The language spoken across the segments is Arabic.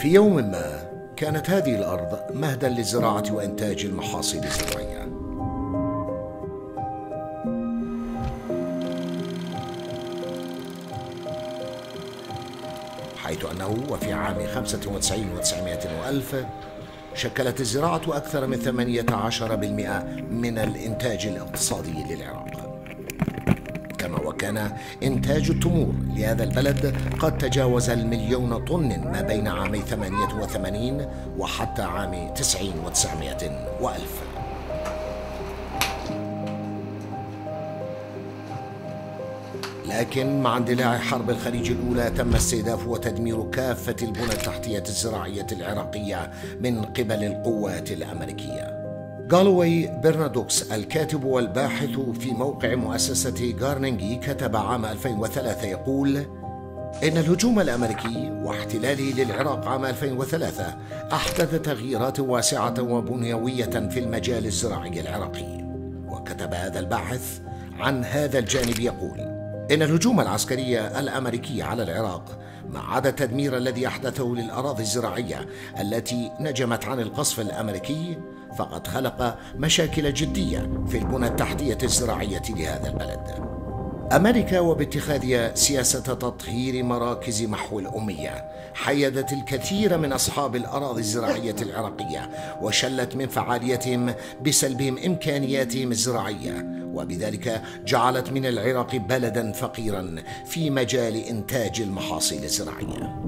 في يوم ما كانت هذه الأرض مهدا للزراعة وإنتاج المحاصيل الزراعية، حيث أنه وفي عام 95 و900 وألف شكلت الزراعة أكثر من 18% من الإنتاج الاقتصادي للعراق، كما وكان إنتاج التمور لهذا البلد قد تجاوز 1,000,000 طن ما بين عامي 88 وحتى عام 90 و900 وألف. لكن مع اندلاع حرب الخليج الأولى تم استهداف وتدمير كافة البنى التحتية الزراعية العراقية من قبل القوات الأمريكية. غالوي برنادوكس الكاتب والباحث في موقع مؤسسة كارنيجي كتب عام 2003 يقول: إن الهجوم الأمريكي واحتلاله للعراق عام 2003 أحدث تغييرات واسعة وبنيوية في المجال الزراعي العراقي. وكتب هذا الباحث عن هذا الجانب يقول: إن الهجوم العسكري الأمريكي على العراق ما عدا التدمير الذي أحدثه للأراضي الزراعية التي نجمت عن القصف الأمريكي، فقد خلق مشاكل جدية في البنى التحتية الزراعية لهذا البلد. أمريكا وباتخاذها سياسة تطهير مراكز محو الأمية حيدت الكثير من أصحاب الأراضي الزراعية العراقية وشلت من فعاليتهم بسلبهم إمكانياتهم الزراعية، وبذلك جعلت من العراق بلدا فقيرا في مجال إنتاج المحاصيل الزراعية.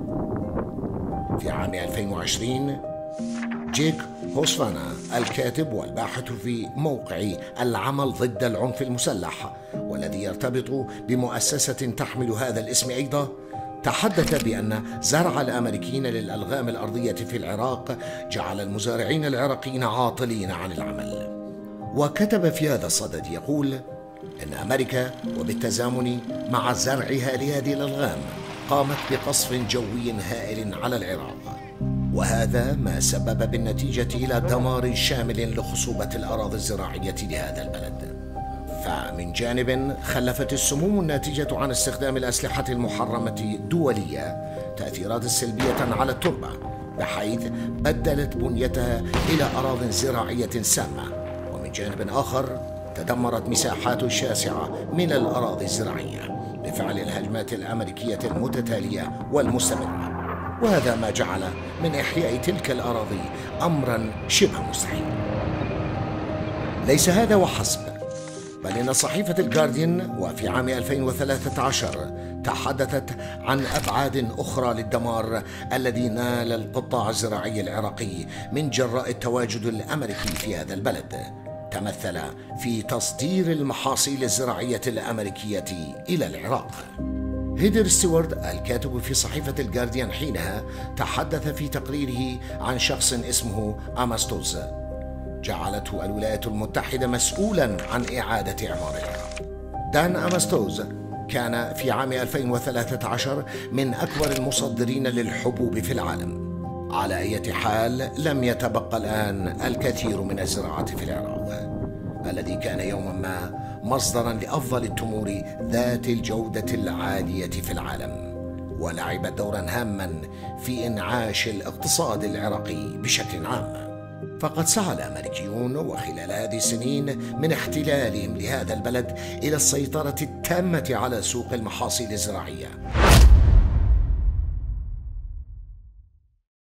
في عام 2020 جيك هوسفانا الكاتب والباحث في موقع العمل ضد العنف المسلح والذي يرتبط بمؤسسة تحمل هذا الاسم أيضا، تحدث بأن زرع الأمريكيين للألغام الأرضية في العراق جعل المزارعين العراقيين عاطلين عن العمل. وكتب في هذا الصدد يقول: إن أمريكا وبالتزامن مع زرعها لهذه الألغام قامت بقصف جوي هائل على العراق، وهذا ما سبب بالنتيجة إلى دمار شامل لخصوبة الأراضي الزراعية لهذا البلد. فمن جانب خلفت السموم الناتجة عن استخدام الأسلحة المحرمة دوليا تأثيرات سلبية على التربة، بحيث بدلت بنيتها إلى أراضٍ زراعية سامة. ومن جانب آخر تدمرت مساحات شاسعة من الأراضي الزراعية بفعل الهجمات الأمريكية المتتالية والمستمرة، وهذا ما جعل من إحياء تلك الأراضي أمرا شبه مستحيل. ليس هذا وحسب، بل إن صحيفة الجارديان وفي عام 2013 تحدثت عن أبعاد أخرى للدمار الذي نال القطاع الزراعي العراقي من جراء التواجد الأمريكي في هذا البلد، تمثل في تصدير المحاصيل الزراعية الأمريكية إلى العراق. هيدر ستيوارت الكاتب في صحيفة الجارديان حينها تحدث في تقريره عن شخص اسمه أماستوز جعلته الولايات المتحدة مسؤولا عن إعادة إعمار العراق. دان أماستوز كان في عام 2013 من أكبر المصدرين للحبوب في العالم. على أي حال لم يتبقى الآن الكثير من الزراعة في العراق الذي كان يوما ما مصدرا لأفضل التمور ذات الجودة العالية في العالم، ولعب دورا هاما في إنعاش الاقتصاد العراقي بشكل عام. فقد سعى الأمريكيون وخلال هذه السنين من احتلالهم لهذا البلد إلى السيطرة التامة على سوق المحاصيل الزراعية،